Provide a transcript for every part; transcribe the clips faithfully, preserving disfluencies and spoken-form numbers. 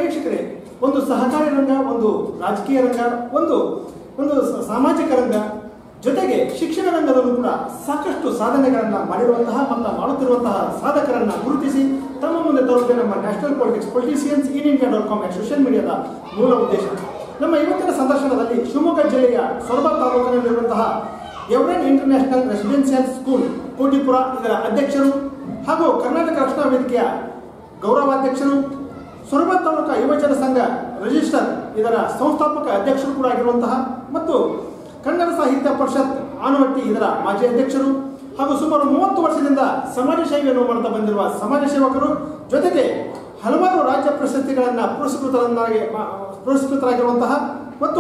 ವೀಕ್ಷಕರೇ, ಒಂದು ಸಹಕಾರಿ ರಂಗ, ಒಂದು ರಾಜಕೀಯ ರಂಗ, ಒಂದು ಒಂದು ಸಾಮಾಜಿಕ ರಂಗ, ಜೊತೆಗೆ ಶಿಕ್ಷಣ ರಂಗದಲ್ಲೂ ಕೂಡ ಸಾಕಷ್ಟು ಸಾಧನೆಗಳನ್ನು ಮಾಡಿರುವಂತಹ ಮತ್ತು ಮಾಡುತ್ತಿರುವಂತಹ ಸಾಧಕರನ್ನ ಗುರುತಿಸಿ ತಮ್ಮ ಮುಂದೆ ತರುವುದೇ ನಮ್ಮ national politics politicians in India dot com social ಮೀಡಿಯಾದ ಮೂಲ ಉದ್ದೇಶ. ನಮ್ಮ ಇವತ್ತಿನ ಸಂದರ್ಶನದಲ್ಲಿ ಶಿವಮೊಗ್ಗ ಜಿಲ್ಲೆಯ ಸೊರಬ ತಾಲೂಕಿನಲ್ಲಿರುವಂತಹ Everon International Residential School Kotipura ಇದರ ಅಧ್ಯಕ್ಷರು ಹಾಗೂ ಕರ್ನಾಟಕ ರಕ್ಷಣಾ ವೇದಿಕೆಯ ಗೌರವಾಧ್ಯಕ್ಷರು, ಸೊರಬ ತಾಲೂಕಾ ಯುವಜನ ಸಂಘ ರಿಜಿಸ್ಟರ್ ಇದರ ಸಂಸ್ಥಾಪಕ ಅಧ್ಯಕ್ಷರು ಕೂಡ ಆಗಿರುವಂತಹ ಮತ್ತು ಕನ್ನಡ ಸಾಹಿತ್ಯ ಪರಿಷತ್ ಆನವಟ್ಟಿ ಇದರ ಮಾಜಿ ಅಧ್ಯಕ್ಷರು ಹಾಗೂ ಸುಮಾರು ಮೂವತ್ತು ವರ್ಷದಿಂದ ಸಮಾಜ ಸೇವೆಯನ್ನು ಮಾಡ್ತಾ ಬಂದಿರುವ ಸಮಾಜ ಸೇವಕರು, ಜೊತೆಗೆ ಹಲವಾರು ರಾಜ್ಯ ಪ್ರಶಸ್ತಿಗಳನ್ನು ಪುರಸ್ಕೃತರನ್ನಾಗಿ ಪುರಸ್ಕೃತರಾಗಿರುವಂತಹ ಮತ್ತು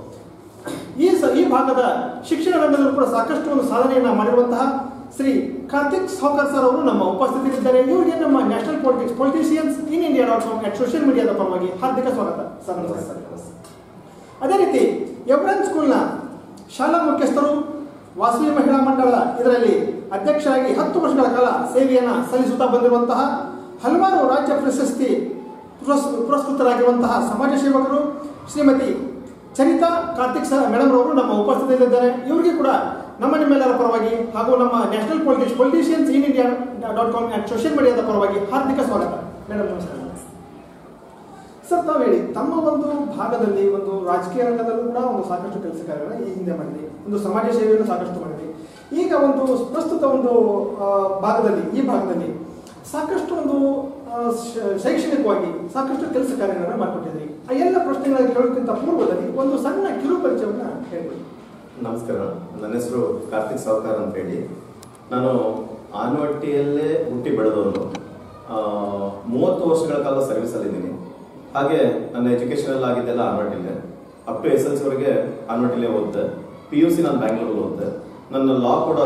ಈ ಈ ಭಾಗದ ಶಿಕ್ಷಣ ರಂಗದಲ್ಲೂ ಕೂಡ ಸಾಕಷ್ಟು ಒಂದು ಸಾಧನೆಯನ್ನು ಮಾಡಿರುವಂತಹ ಶ್ರೀ ಕಾರ್ತಿಕ್ ಸಾವ್ಕಾರ್ ಸರ್ ಅವರು ನಮ್ಮ ಉಪಸ್ಥಿತಿಯಲ್ಲಿದ್ದಾರೆ. ಇವರಿಗೆ ನಮ್ಮ national politics politicians in India dot com at social ಮೀಡಿಯಾದ ಪರವಾಗಿ ಹಾರ್ದಿಕ ಸ್ವಾಗತ ಸರ್. ಅದೇ ರೀತಿ ಎವರೆನ್ ಸ್ಕೂಲ್ನ ಶಾಲಾ ಮುಖ್ಯಸ್ಥರು, ವಾಸವಿ ಮಹಿಳಾ ಮಂಡಳ ಇದರಲ್ಲಿ ಅಧ್ಯಕ್ಷರಾಗಿ ಹತ್ತು ವರ್ಷಗಳ ಕಾಲ ಸೇವೆಯನ್ನು ಸಲ್ಲಿಸುತ್ತಾ ಬಂದಿರುವಂತಹ, ಹಲವಾರು ರಾಜ್ಯ ಪ್ರಶಸ್ತಿ ಪುರಸ್ ಪುರಸ್ಕೃತರಾಗಿರುವಂತಹ ಸಮಾಜ ಸೇವಕರು ಶ್ರೀಮತಿ ಚರಿತಾ ಕಾರ್ತಿಕ್ ಸರ್ ಮೇಡಮ್ ಅವರು ನಮ್ಮ ಉಪಸ್ಥಿತಿಯಲ್ಲಿದ್ದಾರೆ. ಇವರಿಗೆ ಕೂಡ ನಮ್ಮ ನಿಮ್ಮೆಲ್ಲರ ಪರವಾಗಿ ಹಾಗೂ ನಮ್ಮ national politics politicians in India dot com at social ಮೀಡಿಯಾದ ಪರವಾಗಿ ಹಾರ್ದಿಕ ಸ್ವಾಗತ ಮೇಡಮ್. ನಮಸ್ಕಾರ ಸರ್. ತಾವು ಹೇಳಿ, ತಮ್ಮ ಒಂದು ಭಾಗದಲ್ಲಿ ಒಂದು ರಾಜಕೀಯ ರಂಗದಲ್ಲೂ ಕೂಡ ಒಂದು ಸಾಕಷ್ಟು ಕೆಲಸ ಕಾರ್ಯಗಳನ್ನ ಈ ಹಿಂದೆ ಮಾಡಿದ್ರಿ, ಒಂದು ಸಮಾಜ ಸೇವೆಯನ್ನು ಸಾಕಷ್ಟು ಮಾಡಿದ್ರಿ. ಈಗ ಒಂದು ಪ್ರಸ್ತುತ ಒಂದು ಭಾಗದಲ್ಲಿ ಈ ಭಾಗದಲ್ಲಿ ಸಾಕಷ್ಟು ಒಂದು ಶೈಕ್ಷಣಿಕವಾಗಿ ಸಾಕಷ್ಟು ಕೆಲಸ ಕಾರ್ಯಗಳನ್ನು ಮಾಡಿಕೊಟ್ಟಿದ್ರಿ. ಆ ಎಲ್ಲ ಪ್ರಶ್ನೆಗಳನ್ನು ಕೇಳೋಕ್ಕಿಂತ ಪೂರ್ವದಲ್ಲಿ ಒಂದು ಸಣ್ಣ ಕಿರು ಪರಿಚಯವನ್ನು ಹೇಳ್ಬಿಡಿ. ನಮಸ್ಕಾರ, ನನ್ನ ಹೆಸರು ಕಾರ್ತಿಕ್ ಸಾವ್ಕಾರ್ ಅಂತ ಹೇಳಿ. ನಾನು ಆನವಟ್ಟಿಯಲ್ಲೇ ಹುಟ್ಟಿ ಬೆಳೆದವನು. ಮೂವತ್ತು ವರ್ಷಗಳ ಕಾಲ ಸರ್ವಿಸಲ್ಲಿದ್ದೀನಿ. ಹಾಗೆ ನನ್ನ ಎಜುಕೇಶನ್ ಎಲ್ಲ ಆಗಿದ್ದೆಲ್ಲ ಆನವಟ್ಟಿಲೆ. Up to S L C ವರೆಗೆ ಆನವಟ್ಟಿಲೇ ಓದಿದೆ. ಪಿ ಯು ಸಿ ನಾನು ಬ್ಯಾಂಗ್ಳೂರಲ್ಲಿ ಓದಿದೆ. ನನ್ನ ಲಾ ಕೂಡ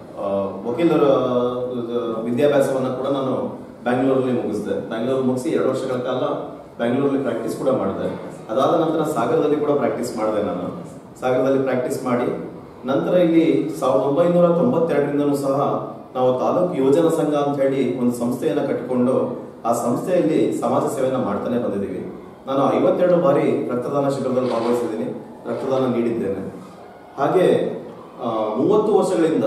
ವಕೀಲರ ವಿದ್ಯಾಭ್ಯಾಸವನ್ನು ಕೂಡ ನಾನು ಬ್ಯಾಂಗ್ಳೂರಲ್ಲಿ ಮುಗಿಸಿದೆ. ಬ್ಯಾಂಗ್ಳೂರು ಮುಗಿಸಿ ಎರಡು ವರ್ಷಗಳ ಕಾಲ ಬ್ಯಾಂಗ್ಳೂರಲ್ಲಿ ಪ್ರಾಕ್ಟೀಸ್ ಕೂಡ ಮಾಡಿದೆ. ಅದಾದ ನಂತರ ಸಾಗರದಲ್ಲಿ ಕೂಡ ಪ್ರಾಕ್ಟೀಸ್ ಮಾಡಿದೆ. ನಾನು ಸಾಗರದಲ್ಲಿ ಪ್ರಾಕ್ಟೀಸ್ ಮಾಡಿ ನಂತರ ಇಲ್ಲಿ ಸಾವಿರದ ಒಂಬೈನೂರ ತೊಂಬತ್ತೆರಡರಿಂದನೂ ಸಹ ನಾವು ತಾಲೂಕು ಯೋಜನಾ ಸಂಘ ಅಂತ ಹೇಳಿ ಒಂದು ಸಂಸ್ಥೆಯನ್ನು ಕಟ್ಟಿಕೊಂಡು ಆ ಸಂಸ್ಥೆಯಲ್ಲಿ ಸಮಾಜ ಸೇವೆಯನ್ನು ಮಾಡ್ತಾನೆ ಬಂದಿದ್ದೀವಿ. ನಾನು ಐವತ್ತೆರಡು ಬಾರಿ ರಕ್ತದಾನ ಶಿಬಿರದಲ್ಲಿ ಭಾಗವಹಿಸಿದ್ದೀನಿ, ರಕ್ತದಾನ ನೀಡಿದ್ದೇನೆ. ಹಾಗೆ ಮೂವತ್ತು ವರ್ಷಗಳಿಂದ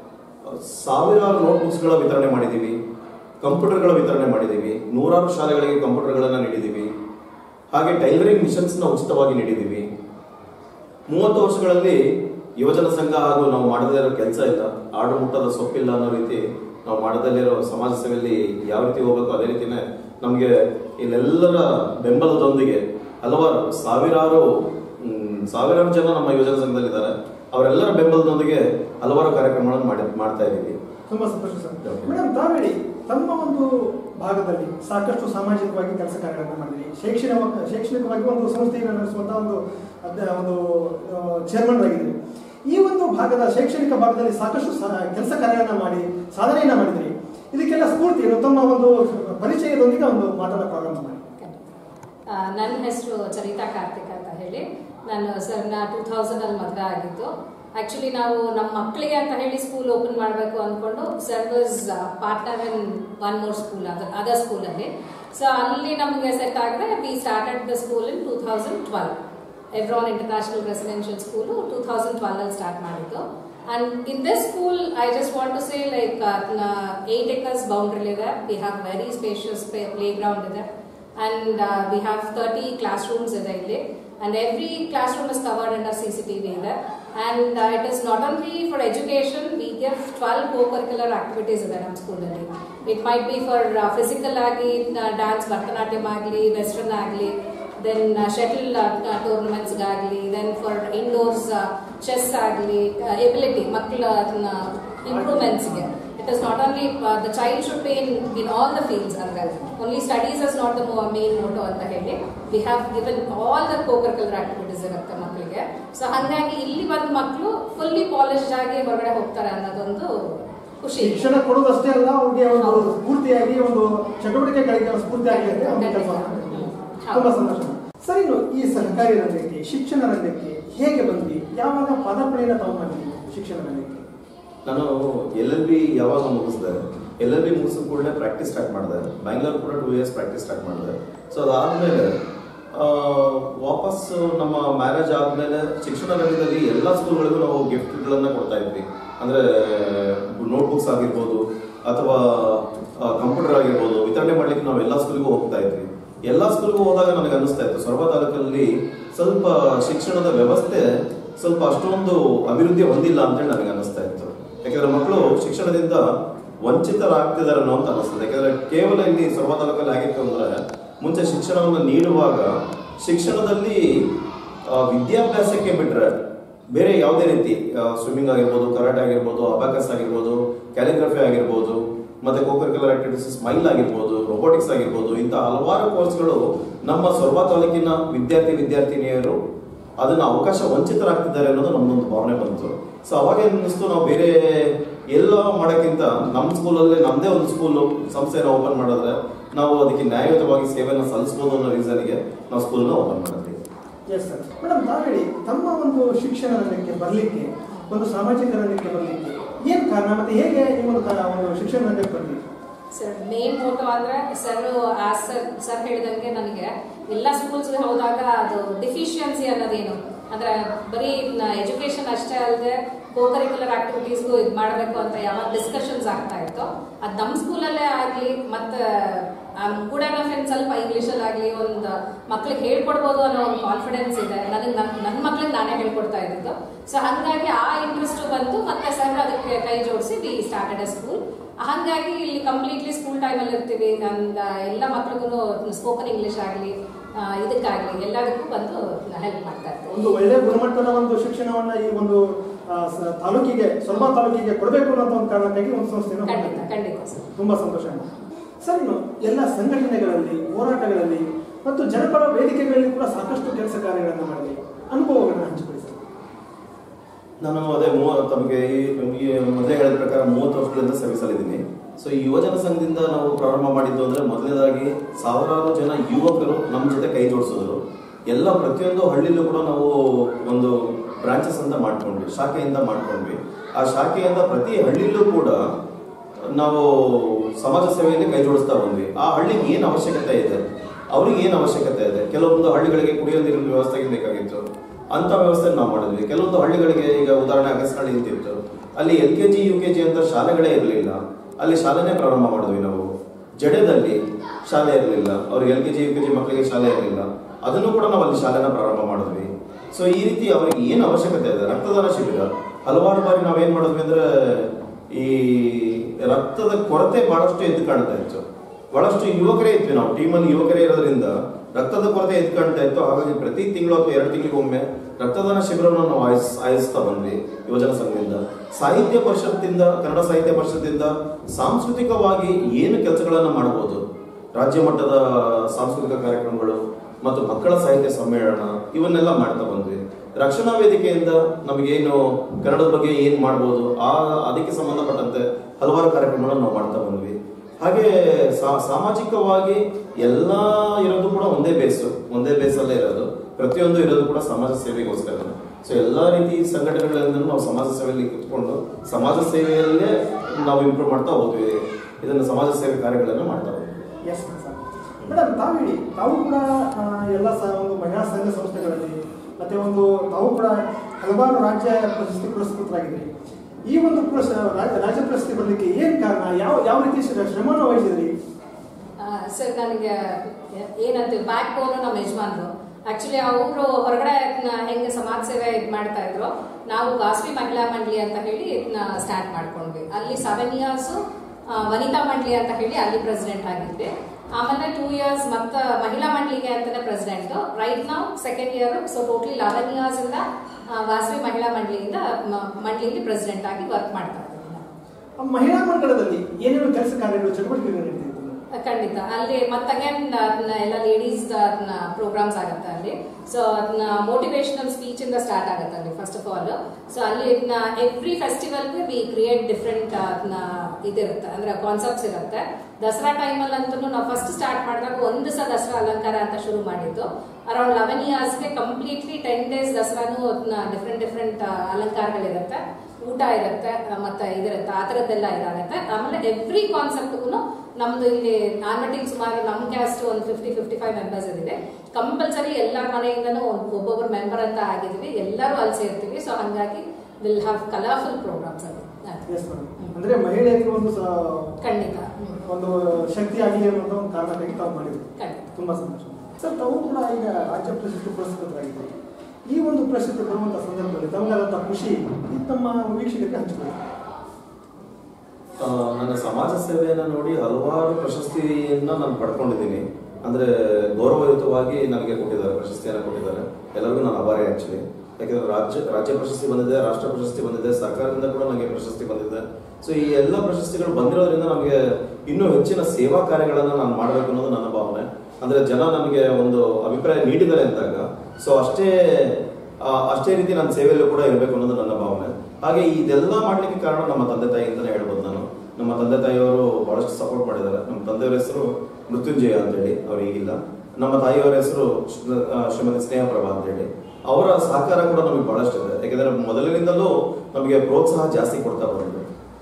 ಸಾವಿರಾರು ನೋಟ್ಬುಕ್ಸ್ಗಳ ವಿತರಣೆ ಮಾಡಿದ್ದೀವಿ, ಕಂಪ್ಯೂಟರ್ಗಳ ವಿತರಣೆ ಮಾಡಿದ್ದೀವಿ, ನೂರಾರು ಶಾಲೆಗಳಿಗೆ ಕಂಪ್ಯೂಟರ್ಗಳನ್ನು ನೀಡಿದ್ದೀವಿ. ಹಾಗೆ ಟೈಲರಿಂಗ್ ಮಿಷನ್ಸ್ನ ಉಚಿತವಾಗಿ ನೀಡಿದ್ದೀವಿ. ಮೂವತ್ತು ವರ್ಷಗಳಲ್ಲಿ ಯುವಜನ ಸಂಘ ಹಾಗೂ ನಾವು ಮಾಡದೇ ಇರೋ ಕೆಲಸ ಇಲ್ಲ, ಆಡು ಮುಟ್ಟದ ಸೊಪ್ಪಿಲ್ಲ ಅನ್ನೋ ರೀತಿ ನಾವು ಮಾಡದಲ್ಲಿರೋ ಸಮಾಜ ಸೇವೆಯಲ್ಲಿ ಯಾವ ರೀತಿ ಹೋಗ್ಬೇಕು ಅದೇ ರೀತಿನೇ ನಮಗೆ ಇಲ್ಲೆಲ್ಲರ ಬೆಂಬಲದೊಂದಿಗೆ ಹಲವಾರು ಸಾವಿರಾರು ಸಾವಿರಾರು ಜನ ನಮ್ಮ ಯುವಜನ ಸಂಘದಲ್ಲಿದ್ದಾರೆ. ಅವರೆಲ್ಲರ ಬೆಂಬಲದೊಂದಿಗೆ ಹಲವಾರು ಕಾರ್ಯಕ್ರಮಗಳನ್ನು ಮಾಡಿ ಮಾಡ್ತಾ ಇದ್ದೀವಿ. ತುಂಬಾ ಸಂತೋಷ ಸರ್. ಮೇಡಮ್, ತಾವೇಳಿ ತಮ್ಮ ಒಂದು ಭಾಗದಲ್ಲಿ ಸಾಕಷ್ಟು ಸಾಮಾಜಿಕವಾಗಿ ಕೆಲಸ ಕಾರ್ಯಗಳನ್ನು ಮಾಡಿದ್ರಿ. ಶೈಕ್ಷಣಿಕ ಶೈಕ್ಷಣಿಕವಾಗಿ ಒಂದು ಸಂಸ್ಥೆಯನ್ನು ನಡೆಸುವಂತಹ ಒಂದು ಒಂದು ಚೇರ್ಮನ್ ಆಗಿದ್ರಿ. ಈ ಒಂದು ಭಾಗದ ಶೈಕ್ಷಣಿಕ ಭಾಗದಲ್ಲಿ ಸಾಕಷ್ಟು ಕೆಲಸ ಕಾರ್ಯಗಳನ್ನು ಮಾಡಿ ಸಾಧನೆಯನ್ನ ಮಾಡಿದ್ರಿ. ಇದಕ್ಕೆಲ್ಲ ಸ್ಫೂರ್ತಿ ಏನು? ತಮ್ಮ ಒಂದು ಪರಿಚಯದೊಂದಿಗೆ ಒಂದು ಮಾತಾಡ ಪ್ರಾರಂಭ ಮಾಡಿ. ನನ್ನ ಹೆಸರು ಚರಿತಾ ಕಾರ್ತಿಕ್ ಅಂತ ಹೇಳಿ. ನಾನು ಸರ್ ನಾ ಟೂ ತೌಸಂಡ್ ಅಲ್ಲಿ ಮದುವೆ ಆಗಿದ್ದು. ಆಕ್ಚುಲಿ ನಾವು ನಮ್ಮ ಮಕ್ಕಳಿಗೆ ಅಂತ ಹೇಳಿ ಸ್ಕೂಲ್ ಓಪನ್ ಮಾಡಬೇಕು ಅಂದ್ಕೊಂಡು sir was partner in one more school, other ಸ್ಕೂಲಲ್ಲಿ. ಸೊ ಅಲ್ಲಿ ನಮಗೆ ಸೆಟ್ ಆಗಿದೆ. We started the school in two thousand twelve. Everon International Residential School two thousand twelve ಅಲ್ಲಿ ಸ್ಟಾರ್ಟ್ ಮಾಡಿದ್ದು. And in this school I just want to say like eight acres boundary ಇದೆ. We have very spacious playground ಇದೆ. And we have thirty classrooms ಇದೆ ಇಲ್ಲಿ. And every classroom is covered under C C T V there. And uh, it is not only for education, we give twelve co-curricular activities in our school. It might be for uh, physical agli, uh, dance, Bharatanatyam agli, western agli, then uh, shuttle uh, tournaments agli, then for indoors uh, chess agli, uh, ability, makkala uh, improvements. It is not only uh, the child should be in, in all the fields as well. Only studies is not the main motto on the head. We have given all the co-curricular activities irutte makkalige. So hangagi illi bandu makkalu fully polished agi ಹೊರಗಡೆ ಹೋಗ್ತಾರೆ ಅನ್ನೋದೊಂದು ಖುಷಿ. ಶಿಕ್ಷಣ ಕೊಡೋದಷ್ಟೇ ಅಲ್ಲ, ಅವರಿಗೆ ಒಂದು ಸ್ಫೂರ್ತಿಯಾಗಿ ಒಂದು ಚಟುವಟಿಕೆಗಳಿಗೆ ಸ್ಫೂರ್ತಿಯಾಗಿ ತುಂಬಾ ಸಂತೋಷ. ಸರಿ, ಈ ಸರ್ಕಾರಿ ರಂಗಕ್ಕೆ ಶಿಕ್ಷಣ ರಂಗಕ್ಕೆ ಹೇಗೆ ಬಂದ್ರಿ? ಯಾವಾಗ ಪದಾರ್ಪಣೆಯನ್ನು ತಾವು ಮಾಡಿದ್ರಿ ಶಿಕ್ಷಣ ರಂಗಕ್ಕೆ? ನಾನು ಎಲ್ ಎಲ್ ಬಿ ಯಾವಾಗ ಮುಗಿಸಿದೆ, ಎಲ್ ಎಲ್ ಬಿ ಮುಗಿಸಿದ ಕೂಡಲೇ ಪ್ರಾಕ್ಟೀಸ್ ಸ್ಟಾರ್ಟ್ ಮಾಡಿದೆ. ಬ್ಯಾಂಗ್ಳೂರ್ ಕೂಡ ಟೂ ಇಯರ್ಸ್ ಪ್ರಾಕ್ಟೀಸ್ ಸ್ಟಾರ್ಟ್ ಮಾಡಿದೆ. ಸೊ ಅದಾದಮೇಲೆ ವಾಪಸ್ ನಮ್ಮ ಮ್ಯಾರೇಜ್ ಆದಮೇಲೆ ಶಿಕ್ಷಣ ರಂಗದಲ್ಲಿ ಎಲ್ಲ ಸ್ಕೂಲ್ಗಳಿಗೂ ನಾವು ಗಿಫ್ಟ್ಗಳನ್ನು ಕೊಡ್ತಾ ಇದ್ವಿ. ಅಂದರೆ ನೋಟ್ಬುಕ್ಸ್ ಆಗಿರ್ಬೋದು ಅಥವಾ ಕಂಪ್ಯೂಟರ್ ಆಗಿರ್ಬೋದು ವಿತರಣೆ ಮಾಡಲಿಕ್ಕೆ ನಾವು ಎಲ್ಲ ಸ್ಕೂಲ್ಗೂ ಹೋಗ್ತಾ ಇದ್ವಿ. ಎಲ್ಲ ಸ್ಕೂಲ್ಗೂ ಹೋದಾಗ ನನಗೆ ಅನಿಸ್ತಾ ಇತ್ತು ಸೊರಬ ತಾಲೂಕಲ್ಲಿ ಸ್ವಲ್ಪ ಶಿಕ್ಷಣದ ವ್ಯವಸ್ಥೆ ಸ್ವಲ್ಪ ಅಷ್ಟೊಂದು ಅಭಿವೃದ್ಧಿ ಹೊಂದಿಲ್ಲ ಅಂತೇಳಿ ನನಗೆ ಅನಿಸ್ತಾ ಇತ್ತು. ಯಾಕೆಂದರೆ ಮಕ್ಕಳು ಶಿಕ್ಷಣದಿಂದ ವಂಚಿತರಾಗ್ತಿದ್ದಾರೆ ಅನ್ನೋ ಅಂತ ಅನಿಸ್ತದೆ. ಯಾಕೆಂದರೆ ಕೇವಲ ಇಲ್ಲಿ ಸೊರಬ ತಾಲೂಕಲ್ಲಿ ಆಗಿತ್ತು ಅಂದರೆ ಮುಂಚೆ ಶಿಕ್ಷಣವನ್ನು ನೀಡುವಾಗ ಶಿಕ್ಷಣದಲ್ಲಿ ವಿದ್ಯಾಭ್ಯಾಸಕ್ಕೆ ಬಿಟ್ಟರೆ ಬೇರೆ ಯಾವುದೇ ರೀತಿ ಸ್ವಿಮ್ಮಿಂಗ್ ಆಗಿರ್ಬೋದು, ಕರಾಟೆ ಆಗಿರ್ಬೋದು, ಅಬಾಕಸ್ ಆಗಿರ್ಬೋದು, ಕ್ಯಾಲಿಗ್ರಫಿ ಆಗಿರ್ಬೋದು, ಮತ್ತೆ ಕೋಕರಿಕ್ಯುಲರ್ ಆಕ್ಟಿವಿಟೀಸ್, ಸ್ಮೈಲ್ ಆಗಿರ್ಬೋದು, ರೋಬೋಟಿಕ್ಸ್ ಆಗಿರ್ಬೋದು, ಇಂಥ ಹಲವಾರು ಕೋರ್ಸ್ಗಳು ನಮ್ಮ ಸೊರಬ ತಾಲೂಕಿನ ವಿದ್ಯಾರ್ಥಿ ವಿದ್ಯಾರ್ಥಿನಿಯರು ಅದನ್ನ ಅವಕಾಶ ವಂಚಿತರಾಗ್ತಿದ್ದಾರೆ ಅನ್ನೋದು ನಮ್ಮದೊಂದು ಭಾವನೆ ಬಂತು. ಸೊ ಅವಾಗ ಅನ್ನಿಸ್ತು ನಾವು ಬೇರೆ ಎಲ್ಲ ಮಾಡೋಕ್ಕಿಂತ ನಮ್ಮ ಸ್ಕೂಲಲ್ಲೇ ನಮ್ಮದೇ ಒಂದು ಸ್ಕೂಲು ಸಂಸ್ಥೆನ ಓಪನ್ ಮಾಡಿದ್ರೆ ನಾವು ಅದಕ್ಕೆ ನ್ಯಾಯಯುತವಾಗಿ ಸೇವೆಯನ್ನು ಸಲ್ಲಿಸಬಹುದು ಅನ್ನೋ ರೀಸನ್ಗೆ ನಾವು ಸ್ಕೂಲನ್ನ ಓಪನ್ ಮಾಡಿದ್ವಿ. Yes sir. ಮೇಡಮ್, ತಾವು ಹೇಳಿ ತಮ್ಮ ಒಂದು ಶಿಕ್ಷಣ ರಂಗಕ್ಕೆ ಬರಲಿಕ್ಕೆ, ಒಂದು ಸಾಮಾಜಿಕ ರಂಗಕ್ಕೆ ಬರಲಿಕ್ಕೆ ಏನು ಕಾರಣ ಮತ್ತೆ ಹೇಗೆ ಈ ಒಂದು ಒಂದು ಶಿಕ್ಷಣ ರಂಗಕ್ಕೆ ಬರಲಿ? ಸರ್ ಮೇನ್ ಮೋಟೋ ಅಂದ್ರೆ ಸರ್ ಆಸ್ ಸರ್ ಸರ್ ಹೇಳಿದಂಗೆ ನನಗೆ ಎಲ್ಲ ಸ್ಕೂಲ್ಸ್ಗೆ ಹೋದಾಗ ಅದು ಡಿಫಿಷಿಯನ್ಸಿ ಅನ್ನೋದೇನು ಅಂದ್ರೆ ಬರೀ ಎಜುಕೇಶನ್ ಅಷ್ಟೇ ಅಲ್ಲದೆ ಕೋಕರಿಕ್ಯುಲರ್ ಆಕ್ಟಿವಿಟೀಸ್ಗೂ ಇದು ಮಾಡಬೇಕು ಅಂತ ಯಾವಾಗ ಡಿಸ್ಕಷನ್ಸ್ ಆಗ್ತಾ ಇತ್ತು ಅದು ನಮ್ಮ ಸ್ಕೂಲಲ್ಲೇ ಆಗಲಿ ಮತ್ತೆ ಕೂಡ ಸ್ವಲ್ಪ ಇಂಗ್ಲೀಷಲ್ಲಿ ಆಗಲಿ ಒಂದು ಮಕ್ಳಿಗೆ ಹೇಳ್ಕೊಡ್ಬೋದು ಅನ್ನೋ ಒಂದು ಕಾನ್ಫಿಡೆನ್ಸ್ ಇದೆ ನನಗೆ. ನನ್ನ ಮಕ್ಳಿಗೆ ನಾನೇ ಹೇಳ್ಕೊಡ್ತಾ ಇದ್ದಿದ್ದು. ಸೊ ಹಾಗಾಗಿ ಆ ಇಂಟ್ರೆಸ್ಟ್ ಬಂತು. ಮತ್ತೆ ಸರ್ ಅದಕ್ಕೆ ಕೈ ಜೋಡಿಸಿ ವಿ ಸ್ಟಾರ್ಟೆಡ್ ಎ ಸ್ಕೂಲ್. ಹಾಗಾಗಿ ಇಲ್ಲಿ ಕಂಪ್ಲೀಟ್ಲಿ ಸ್ಕೂಲ್ ಟೈಮಲ್ಲಿ ಇರ್ತೀವಿ. ನನ್ನ ಎಲ್ಲ ಮಕ್ಳಿಗೂ ಸ್ಪೋಕನ್ ಇಂಗ್ಲಿಷ್ ಆಗಲಿ ಇದಕ್ಕಾಗಲಿ ಎಲ್ಲದಕ್ಕೂ ಬಂದು ಹೆಲ್ಪ್ ಮಾಡ್ತಾ ಇರ್ತೀವಿ. ಒಂದು ಒಳ್ಳೆ ಗುಣಮಟ್ಟದ ಒಂದು ಶಿಕ್ಷಣವನ್ನ ಈ ಒಂದು ತಾಲೂಕಿಗೆ, ಸೊರಬ ತಾಲೂಕಿಗೆ ಕೊಡಬೇಕು ಅನ್ನೋ ಒಂದು ಕಾರಣಕ್ಕಾಗಿ ಒಂದು ಸಂಸ್ಥೆಯನ್ನು ಖಂಡಿತ ಖಂಡಿತ ಸರ್. ತುಂಬಾ ಸಂತೋಷ ಸರ್. ಇನ್ನು ಎಲ್ಲ ಸಂಘಟನೆಗಳಲ್ಲಿ, ಹೋರಾಟಗಳಲ್ಲಿ ಮತ್ತು ಜನಪರ ವೇದಿಕೆಗಳಲ್ಲಿ ಕೂಡ ಸಾಕಷ್ಟು ಕೆಲಸ ಕಾರ್ಯಗಳನ್ನು ಮಾಡಿ ಅನುಭವಗಳನ್ನು ಹಂಚಿಕೊಳ್ಳಿ ಸರ್. ನಾನು ಅದೇ ಮೂವ ತಮಗೆ ಈ ಮೊದಲೇ ಹೇಳಿದ ಪ್ರಕಾರ ಮೂವತ್ತು ವರ್ಷಗಳಿಂದ ಸರ್ವಿಸಲ್ಲಿದ್ದೀನಿ. ಸೊ ಈ ಯುವಜನ ಸಂಘದಿಂದ ನಾವು ಪ್ರಾರಂಭ ಮಾಡಿದ್ದು ಅಂದರೆ ಮೊದಲನೇದಾಗಿ ಸಾವಿರಾರು ಜನ ಯುವಕರು ನಮ್ಮ ಜೊತೆ ಕೈ ಜೋಡಿಸಿದ್ರು. ಎಲ್ಲ ಪ್ರತಿಯೊಂದು ಹಳ್ಳಿಲೂ ಕೂಡ ನಾವು ಒಂದು ಬ್ರಾಂಚಸ್ ಅಂತ ಮಾಡ್ಕೊಂಡ್ವಿ, ಶಾಖೆಯಿಂದ ಮಾಡ್ಕೊಂಡ್ವಿ. ಆ ಶಾಖೆಯಿಂದ ಪ್ರತಿ ಹಳ್ಳಿಲೂ ಕೂಡ ನಾವು ಸಮಾಜ ಸೇವೆಯಲ್ಲಿ ಕೈ ಜೋಡಿಸ್ತಾ ಬಂದ್ವಿ. ಆ ಹಳ್ಳಿಗೆ ಏನು ಅವಶ್ಯಕತೆ ಇದೆ, ಅವ್ರಿಗೆ ಏನು ಅವಶ್ಯಕತೆ ಇದೆ, ಕೆಲವೊಂದು ಹಳ್ಳಿಗಳಿಗೆ ಕುಡಿಯೋ ನೀರಿನ ವ್ಯವಸ್ಥೆಗೆ ಬೇಕಾಗಿತ್ತು, ಅಂತ ವ್ಯವಸ್ಥೆ ನಾವು ಮಾಡಿದ್ವಿ. ಕೆಲವೊಂದು ಹಳ್ಳಿಗಳಿಗೆ ಈಗ ಉದಾಹರಣೆ ಅಗಸನಹಳ್ಳಿ ಅಂತಿತ್ತು, ಅಲ್ಲಿ L K G U K G ಅಂತ ಶಾಲೆಗಳೇ ಇರಲಿಲ್ಲ, ಅಲ್ಲಿ ಶಾಲೆನೇ ಪ್ರಾರಂಭ ಮಾಡಿದ್ವಿ ನಾವು. ಜಡೆದಲ್ಲಿ ಶಾಲೆ ಇರಲಿಲ್ಲ, ಅವ್ರಿಗೆ L K G U K G ಮಕ್ಕಳಿಗೆ ಶಾಲೆ ಇರಲಿಲ್ಲ, ಅದನ್ನು ಕೂಡ ನಾವು ಅಲ್ಲಿ ಶಾಲೆನ ಪ್ರಾರಂಭ ಮಾಡಿದ್ವಿ. ಸೊ ಈ ರೀತಿ ಅವ್ರಿಗೆ ಏನು ಅವಶ್ಯಕತೆ ಇದೆ, ರಕ್ತದಾನ ಶಿಬಿರ ಹಲವಾರು ಬಾರಿ ನಾವೇನ್ ಮಾಡಿದ್ವಿ ಅಂದ್ರೆ ಈ ರಕ್ತದ ಕೊರತೆ ಬಹಳಷ್ಟು ಎದ್ದು ಕಾಣ್ತಾ ಇತ್ತು. ಬಹಳಷ್ಟು ಯುವಕರೇ ಇದ್ವಿ ನಾವು, ಟೀಮಲ್ಲಿ ಯುವಕರೇ ಇರೋದ್ರಿಂದ ರಕ್ತದ ಕೊರತೆ ಎದ್ದು ಕಾಣ್ತಾ ಇತ್ತು. ಹಾಗಾಗಿ ಪ್ರತಿ ತಿಂಗಳು ಅಥವಾ ಎರಡು ತಿಂಗಳಿಗೊಮ್ಮೆ ರಕ್ತದಾನ ಶಿಬಿರವನ್ನು ನಾವು ಆಯಸ್ ಆಯಿಸ್ತಾ ಬಂದ್ವಿ ಯುವಜನ ಸಂಘದಿಂದ. ಸಾಹಿತ್ಯ ಪರಿಷತ್ತಿಂದ, ಕನ್ನಡ ಸಾಹಿತ್ಯ ಪರಿಷತ್ತಿಂದ ಸಾಂಸ್ಕೃತಿಕವಾಗಿ ಏನು ಕೆಲಸಗಳನ್ನು ಮಾಡಬಹುದು, ರಾಜ್ಯ ಮಟ್ಟದ ಸಾಂಸ್ಕೃತಿಕ ಕಾರ್ಯಕ್ರಮಗಳು ಮತ್ತು ಮಕ್ಕಳ ಸಾಹಿತ್ಯ ಸಮ್ಮೇಳನ ಇವನ್ನೆಲ್ಲ ಮಾಡ್ತಾ ಬಂದ್ವಿ. ರಕ್ಷಣಾ ವೇದಿಕೆಯಿಂದ ನಮಗೇನು ಕನ್ನಡದ ಬಗ್ಗೆ ಏನು ಮಾಡ್ಬೋದು ಆ ಅದಕ್ಕೆ ಸಂಬಂಧಪಟ್ಟಂತೆ ಹಲವಾರು ಕಾರ್ಯಕ್ರಮಗಳನ್ನು ನಾವು ಮಾಡ್ತಾ ಬಂದ್ವಿ. ಹಾಗೆ ಸಾಮಾಜಿಕವಾಗಿ ಎಲ್ಲ ಇರೋದು ಕೂಡ ಒಂದೇ ಬೇಸು, ಒಂದೇ ಬೇಸಲ್ಲೇ ಇರೋದು, ಪ್ರತಿಯೊಂದು ಇರೋದು ಕೂಡ ಸಮಾಜ ಸೇವೆಗೋಸ್ಕರ. ಸೊ ಎಲ್ಲಾ ರೀತಿ ಸಂಘಟನೆಗಳಿಂದ ನಾವು ಸಮಾಜ ಸೇವೆಯಲ್ಲಿ ಕುತ್ಕೊಂಡು ಸಮಾಜ ಸೇವೆಯಲ್ಲೇ ನಾವು ಇಂಪ್ರೂವ್ ಮಾಡ್ತಾ ಹೋದ್ವಿ. ಇದನ್ನು ಸಮಾಜ ಸೇವೆ ಕಾರ್ಯಗಳನ್ನು ಮಾಡ್ತಾ ಹೋದ್ವಿ. S sir. ಮೇಡಮ್, ತಾವು ಹೇಳಿ, ತಾವು ಕೂಡ ಎಲ್ಲ ಒಂದು ಮಹಿಳಾ ಸಂಘ ಸಂಸ್ಥೆಗಳಲ್ಲಿ ಮತ್ತೆ ಒಂದು ತಾವು ಕೂಡ ಹಲವಾರು ರಾಜ್ಯ ಪ್ರಶಸ್ತಿ ಪುರಸ್ಕೃತರಾಗಿದ್ರಿ. ಈ ಒಂದು ರಾಜ್ಯ ಪ್ರಶಸ್ತಿ ಬರಲಿಕ್ಕೆ ಏನ್ ಕಾರಣ, ಯಾವ ಯಾವ ರೀತಿ ಶ್ರಮವನ್ನು ವಹಿಸಿದ್ರಿ? ಸರ್, ನನಗೆ ಏನಂತೀವಿ ಬ್ಯಾಕ್ ಬೋನ್ ನಮ್ಮ ಯಜಮಾನ್ರು. ಆಕ್ಚುಲಿ ಅವರು ಹೊರಗಡೆ ಹೆಂಗೆ ಸಮಾಜ ಸೇವೆ ಇದು ಮಾಡ್ತಾ ಇದ್ರು, ನಾವು ಗಾಸ್ವಿ ಮಹಿಳಾ ಮಂಡಳಿ ಅಂತ ಹೇಳಿ ಇದನ್ನ ಸ್ಟಾರ್ಟ್ ಮಾಡ್ಕೊಂಡ್ವಿ. ಅಲ್ಲಿ ಸೆವೆನ್ ಇಯರ್ಸ್ ವನಿತಾ ಮಂಡಳಿ ಅಂತ ಹೇಳಿ ಅಲ್ಲಿ ಪ್ರೆಸಿಡೆಂಟ್ ಆಗಿದ್ವಿ. ಆಮೇಲೆ ಟೂ ಇಯರ್ಸ್ ಮತ್ತ ಮಹಿಳಾ ಮಂಡಳಿಗೆ ಅಂತಾನೆ ಪ್ರೆಸಿಡೆಂಟ್. ರೈಟ್ ನಾವು second year, so totally eleven years ಇಂದ ವಾಸವಿ ಮಹಿಳಾ ಮಂಡಳಿಯಿಂದ ಮಂಡಳಿಯಲ್ಲಿ ಪ್ರೆಸಿಡೆಂಟ್ ಆಗಿ ವರ್ಕ್ ಮಾಡ್ತಾ ಇದ್ದೀನಿ. ಮಹಿಳಾ ಮಂಡಳದಲ್ಲಿ ಏನೇನು ಕೆಲಸ ಕಾರ್ಯಗಳು, ಚಟುವಟಿಕೆಗಳು ನಡೀತಿತ್ತು? ಖಂಡಿತ ಅಲ್ಲಿ ಮತ್ತೆ ಅಗೇನ್ ಎಲ್ಲ ಲೇಡೀಸ್ ಪ್ರೋಗ್ರಾಮ್ಸ್ ಆಗುತ್ತೆ ಅಲ್ಲಿ. ಸೊ ಅದನ್ನ ಮೋಟಿವೇಶನಲ್ ಸ್ಪೀಚ್ ಇಂದ ಸ್ಟಾರ್ಟ್ ಆಗುತ್ತೆ ಅಲ್ಲಿ ಫಸ್ಟ್ ಆಫ್ ಆಲ್. ಸೊ ಅಲ್ಲಿ ಎವ್ರಿ ಫೆಸ್ಟಿವಲ್ಗೆ ವಿ ಕ್ರಿಯೇಟ್ ಡಿಫ್ರೆಂಟ್ ಇದಿರುತ್ತೆ, ಅಂದ್ರೆ ಕಾನ್ಸೆಪ್ಟ್ಸ್ ಇರುತ್ತೆ. ದಸರಾ ಟೈಮಲ್ಲಿ ಅಂತೂ ನಾವು ಫಸ್ಟ್ ಸ್ಟಾರ್ಟ್ ಮಾಡಿದಾಗ ಒಂದು ದಿವಸ ದಸರಾ ಅಲಂಕಾರ ಅಂತ ಶುರು ಮಾಡಿದ್ದು. ಅರೌಂಡ್ ಲೆವೆನ್ ಇಯರ್ಸ್ಗೆ ಕಂಪ್ಲೀಟ್ಲಿ ಟೆನ್ ಡೇಸ್ ದಸರಾನು ಡಿಫ್ರೆಂಟ್ ಡಿಫ್ರೆಂಟ್ ಅಲಂಕಾರಗಳಿರುತ್ತೆ, ಊಟ ಇರುತ್ತೆ, ಮತ್ತೆ ಇದಿರುತ್ತೆ, ಆ ಥರದ್ದೆಲ್ಲ ಇದಾಗುತ್ತೆ. ಆಮೇಲೆ ಎವ್ರಿ ಕಾನ್ಸೆಪ್ಟ್ಗೂ ನಮ್ದು ಇಲ್ಲಿ ಆನ್ವಟಿಂಗ್ ಸುಮಾರು ನಮ್ಮ ಕ್ಯಾಸ್ಟ್ ಒಂದು ಫಿಫ್ಟಿ ಫಿಫ್ಟಿ ಫೈವ್ ಮೆಂಬರ್ಸ್ ಇದಿದೆ. ಕಂಪಲ್ಸರಿ ಎಲ್ಲರ ಮನೆಯಿಂದನೂ ಒಬ್ಬೊಬ್ಬರು ಮೆಂಬರ್ ಅಂತ ಆಗಿದ್ವಿ, ಎಲ್ಲರೂ ಅಲ್ಲಿ ಸೇರ್ತೀವಿ. ಸೊ ಹಂಗಾಗಿ ವಿಲ್ ಹ್ಯಾವ್ ಕಲರ್ಫುಲ್ ಪ್ರೋಗ್ರಾಮ್ಸ್ ಅದು. ಅಂದ್ರೆ ಮಹಿಳೆಯರಿಗೆ ಒಂದು ಖಂಡಿತ ಒಂದು ಶಕ್ತಿ ಆಗಲಿ ಅನ್ನೋ ಒಂದು ಕಾರಣಕ್ಕಾಗಿ ತಾವು ಮಾಡಿದ್ರು. ತುಂಬಾ ಸಂತೋಷ ಸರ್. ತಾವು ಕೂಡ ಈಗ ರಾಜ್ಯ ಪ್ರಶಸ್ತಿ ಪುರಸ್ಕೃತರಾಗಿದ್ದಾರೆ. ಈ ಒಂದು ಪ್ರಶಸ್ತಿ ಬರುವಂತ ಸಂದರ್ಭದಲ್ಲಿ ತಮಗಾದಂತ ಖುಷಿ ತಮ್ಮ ವೀಕ್ಷಕರಿಗೆ ಹಂಚಿಕೊಳ್ಳಿ. ನನ್ನ ಸಮಾಜ ಸೇವೆಯನ್ನು ನೋಡಿ ಹಲವಾರು ಪ್ರಶಸ್ತಿಯನ್ನ ನಾನು ಪಡ್ಕೊಂಡಿದ್ದೀನಿ. ಅಂದ್ರೆ ಗೌರವಯುತವಾಗಿ ನನಗೆ ಕೊಟ್ಟಿದ್ದಾರೆ, ಪ್ರಶಸ್ತಿಯನ್ನು ಕೊಟ್ಟಿದ್ದಾರೆ. ಎಲ್ಲರಿಗೂ ನಾನು ಆಭಾರಿ ಆಕ್ಚುಲಿ. ಯಾಕೆಂದ್ರೆ ರಾಜ್ಯ ರಾಜ್ಯ ಪ್ರಶಸ್ತಿ ಬಂದಿದೆ, ರಾಷ್ಟ್ರ ಪ್ರಶಸ್ತಿ ಬಂದಿದೆ, ಸರ್ಕಾರದಿಂದ ಕೂಡ ನನಗೆ ಪ್ರಶಸ್ತಿ ಬಂದಿದೆ. ಸೊ ಈ ಎಲ್ಲ ಪ್ರಶಸ್ತಿಗಳು ಬಂದಿರೋದ್ರಿಂದ ನಮಗೆ ಇನ್ನೂ ಹೆಚ್ಚಿನ ಸೇವಾ ಕಾರ್ಯಗಳನ್ನು ನಾನು ಮಾಡಬೇಕು ಅನ್ನೋದು ನನ್ನ ಭಾವನೆ. ಅಂದ್ರೆ ಜನ ನನಗೆ ಒಂದು ಅಭಿಪ್ರಾಯ ನೀಡಿದ್ದಾರೆ ಅಂದಾಗ ಸೊ ಅಷ್ಟೇ ಅಷ್ಟೇ ರೀತಿ ನನ್ನ ಸೇವೆಯಲ್ಲೂ ಕೂಡ ಇರಬೇಕು ಅನ್ನೋದು ನನ್ನ ಭಾವನೆ. ಹಾಗೆ ಇದೆಲ್ಲ ಮಾಡ್ಲಿಕ್ಕೆ ಕಾರಣ ನಮ್ಮ ತಂದೆ ತಾಯಿ ಅಂತಾನೆ ಹೇಳ್ಬೋದು ನಾನು. ನಮ್ಮ ತಂದೆ ತಾಯಿಯವರು ಬಹಳಷ್ಟು ಸಪೋರ್ಟ್ ಮಾಡಿದ್ದಾರೆ. ನಮ್ಮ ತಂದೆಯವರ ಹೆಸರು ಮೃತ್ಯುಂಜಯ ಅಂತೇಳಿ, ಅವ್ರು ಈಗಿಲ್ಲ. ನಮ್ಮ ತಾಯಿಯವರ ಹೆಸರು ಶ್ರೀಮತಿ ಸ್ನೇಹಪ್ರಭಾ ಅಂತೇಳಿ. ಅವರ ಸಹಕಾರ ಕೂಡ ನಮಗೆ ಬಹಳಷ್ಟು ಇದೆ. ಯಾಕೆಂದ್ರೆ ಮೊದಲಿನಿಂದಲೂ ನಮಗೆ ಪ್ರೋತ್ಸಾಹ ಜಾಸ್ತಿ ಕೊಡ್ತಾ ಬಂದ್ರು.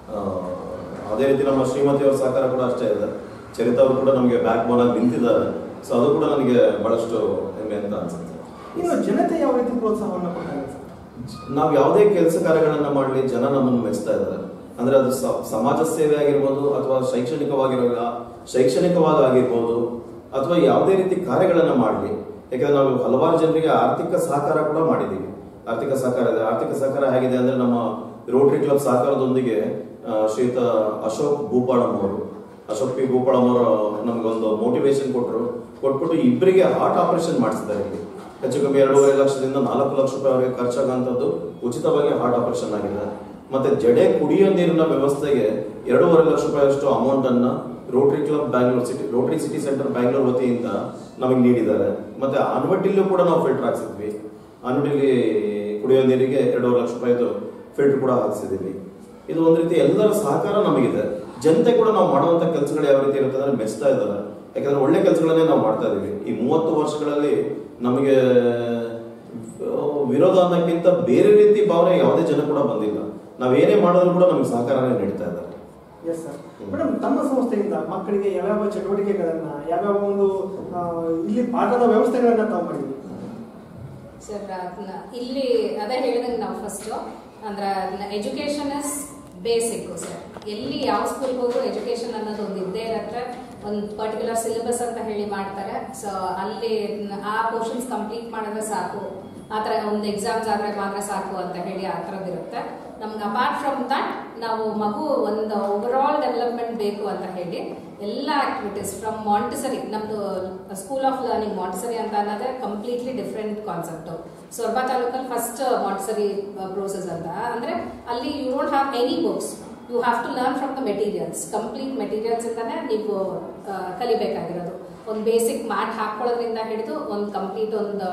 ಅದೇ ರೀತಿ ನಮ್ಮ ಶ್ರೀಮತಿಯವರ ಸಹಕಾರ ಕೂಡ ಅಷ್ಟೇ ಇದೆ. ಚರಿತಾ ಅವರು ಕೂಡ ನಮಗೆ ಬ್ಯಾಕ್ ಬೋನ್ ಆಗಿ ನಿಂತಿದ್ದಾರೆ. ಸೊ ಅದು ಕೂಡ ನನಗೆ ಬಹಳಷ್ಟು ಹೆಮ್ಮೆ ಅಂತ ಅನ್ಸುತ್ತೆ. ಇನ್ನು ಜನತೆ ಯಾವ ರೀತಿ ಪ್ರೋತ್ಸಾಹವನ್ನು ಕೊಡ್ತಾರೆ? ನಾವು ಯಾವುದೇ ಕೆಲಸ ಕಾರ್ಯಗಳನ್ನ ಮಾಡಲಿ ಜನ ನಮ್ಮನ್ನು ಮೆಚ್ತಾ ಇದ್ದಾರೆ. ಅಂದ್ರೆ ಅದು ಸಮಾಜ ಸೇವೆ ಆಗಿರ್ಬೋದು ಅಥವಾ ಶೈಕ್ಷಣಿಕವಾಗಿರೋ ಶೈಕ್ಷಣಿಕವಾಗಿ ಆಗಿರ್ಬೋದು ಅಥವಾ ಯಾವುದೇ ರೀತಿ ಕಾರ್ಯಗಳನ್ನ ಮಾಡಲಿ. ಯಾಕಂದ್ರೆ ನಾವು ಹಲವಾರು ಜನರಿಗೆ ಆರ್ಥಿಕ ಸಹಕಾರ ಕೂಡ ಮಾಡಿದ್ದೀವಿ. ಆರ್ಥಿಕ ಸಹಕಾರ ಇದೆ. ಆರ್ಥಿಕ ಸಹಕಾರ ಹೇಗಿದೆ ಅಂದ್ರೆ ನಮ್ಮ ರೋಟರಿ ಕ್ಲಬ್ ಸಹಕಾರದೊಂದಿಗೆ ಶ್ರೀಯುತ ಅಶೋಕ್ ಭೂಪಾಳಂ ಅವರು ಅಶೋಕ್ ಪಿ ಭೂಪಾಳಂ ಅವರು ನಮಗೊಂದು ಮೋಟಿವೇಶನ್ ಕೊಟ್ಟರು. ಕೊಟ್ಬಿಟ್ಟು ಇಬ್ಬರಿಗೆ ಹಾರ್ಟ್ ಆಪರೇಷನ್ ಮಾಡಿಸಿದ್ದಾರೆ. ಇಲ್ಲಿ ಹೆಚ್ಚು ಕಮ್ಮಿ ಎರಡೂವರೆ ಲಕ್ಷದಿಂದ ನಾಲ್ಕು ಲಕ್ಷ ರೂಪಾಯಿ ಖರ್ಚಾಗಂತದ್ದು ಉಚಿತವಾಗಿ ಹಾರ್ಟ್ ಆಪರೇಷನ್ ಆಗಿದೆ. ಮತ್ತೆ ಜಡೆ ಕುಡಿಯೋ ನೀರಿನ ವ್ಯವಸ್ಥೆಗೆ ಎರಡೂವರೆ ಲಕ್ಷ ರೂಪಾಯಿಯಷ್ಟು ಅಮೌಂಟ್ ಅನ್ನ Rotary Club Bangalore City Rotary City Centre Bangalore ವತಿಯಿಂದ ನಮಗೆ ನೀಡಿದ್ದಾರೆ. ಮತ್ತೆ ಆನ್ವಟ್ಟಿಲ್ಲೂ ಕೂಡ ನಾವು ಫಿಲ್ಟರ್ ಹಾಕ್ಸಿದ್ವಿ. ಆನ್ವಟ್ಟಿಲಿ ಕುಡಿಯೋ ನೀರಿಗೆ ಎರಡೂವರೆ ಲಕ್ಷ ರೂಪಾಯಿದು ಫಿಲ್ಟರ್ ಕೂಡ ಹಾಕ್ಸಿದೀವಿ. ಇದು ಒಂದು ರೀತಿ ಎಲ್ಲರ ಸಹಕಾರ ನಮಗಿದೆ. ಜನತೆ ಕೂಡ ನಾವು ಮಾಡುವಂತ ಕೆಲಸಗಳು ಯಾವ ರೀತಿ ಇರುತ್ತೆ ಅಂದ್ರೆ ಮೆಚ್ತಾ ಇದ್ದಾರೆ. ಯಾಕಂದ್ರೆ ಒಳ್ಳೆ ಕೆಲಸಗಳನ್ನೇ ನಾವು ಮಾಡ್ತಾ ಇದೀವಿ. ಈ ಮೂವತ್ತು ವರ್ಷಗಳಲ್ಲಿ ನಮಗೆ ವಿರೋಧ ಅನ್ನೋಕ್ಕಿಂತ ಬೇರೆ ರೀತಿ ಭಾವನೆ ಯಾವುದೇ ಜನ ಕೂಡ ಬಂದಿಲ್ಲ. ನಾವೇನೇ ಮಾಡಿದ್ರು ಕೂಡ ನಮಗೆ ಸಹಕಾರನೇ ನೀಡ್ತಾ ಇದ್ದಾರೆ. S sir. ಮೇಡಮ್, ತಮ್ಮ ಸಂಸ್ಥೆಯಿಂದ ಮಕ್ಕಳಿಗೆ ಯಾವ್ಯಾವ ಚಟುವಟಿಕೆಗಳನ್ನ ಯಾವ್ಯಾವ ಒಂದು ಇಲ್ಲಿ ಪಾಠದ ವ್ಯವಸ್ಥೆಗಳನ್ನ ತಾವು ಮಾಡಿದ್ವಿ ಸರ್? ಇಲ್ಲಿ ಅದೇ ಹೇಳಿದಂಗೆ ನಾವು ಫಸ್ಟ್ ಅಂದ್ರೆ ಎಜುಕೇಶನ್ ಇಸ್ ಬೇಸಿಕ್ ಸರ್. ಎಲ್ಲಿ ಯಾವ ಸ್ಕೂಲ್ಗೆ ಹೋದ್ರು ಎಜುಕೇಶನ್ ಅನ್ನೋದು ಒಂದು ಇದ್ದೇ ಇರುತ್ತೆ. ಒಂದು ಪರ್ಟಿಕ್ಯುಲರ್ ಸಿಲೆಬಸ್ ಅಂತ ಹೇಳಿ ಮಾಡ್ತಾರೆ. ಸೊ ಅಲ್ಲಿ ಆ ಪೋರ್ಷನ್ಸ್ ಕಂಪ್ಲೀಟ್ ಮಾಡಿದ್ರೆ ಸಾಕು, ಆ ಥರ ಒಂದು ಎಕ್ಸಾಮ್ಸ್ ಆದ್ರೆ ಮಾತ್ರ ಸಾಕು ಅಂತ ಹೇಳಿ ಆ ಥರದ್ದಿರುತ್ತೆ. ನಮ್ಗೆ ಅಪಾರ್ಟ್ ಫ್ರಮ್ ದಟ್ ನಾವು ಮಗು ಒಂದು ಓವರ್ ಆಲ್ ಡೆವಲಪ್ಮೆಂಟ್ ಬೇಕು ಅಂತ ಹೇಳಿ ಎಲ್ಲ ಆಕ್ಟಿವಿಟೀಸ್ ಫ್ರಮ್ ಮಾಂಟಿಸರಿ, ನಮ್ದು ಸ್ಕೂಲ್ ಆಫ್ ಲರ್ನಿಂಗ್ ಮಾಂಟಿಸರಿ ಅಂತ ಅನ್ನೋದೇ ಕಂಪ್ಲೀಟ್ಲಿ ಡಿಫ್ರೆಂಟ್ ಕಾನ್ಸೆಪ್ಟ್. ಸೊರಬ ತಾಲೂಕಲ್ಲಿ ಫಸ್ಟ್ ಮಾಂಟಿಸರಿ ಪ್ರೋಸೆಸ್ ಅಂತ ಅಂದ್ರೆ ಅಲ್ಲಿ you don't have any books, you have to learn from the materials. Complete materials ಇಂದಾನೆ ನೀವು ಕಲಿಬೇಕಾಗಿರೋದು. ಒಂದು ಬೇಸಿಕ್ ಮ್ಯಾಟ್ ಹಾಕೊಳ್ಳೋದ್ರಿಂದ ಹಿಡಿದು ಒಂದು ಕಂಪ್ಲೀಟ್ ಒಂದು